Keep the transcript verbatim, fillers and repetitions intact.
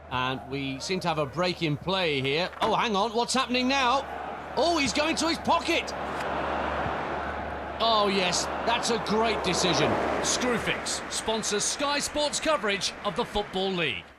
And we seem to have a break in play here. Oh, hang on, what's happening now? Oh, he's going to his pocket. Oh, yes, that's a great decision. Screwfix sponsors Sky Sports coverage of the Football League.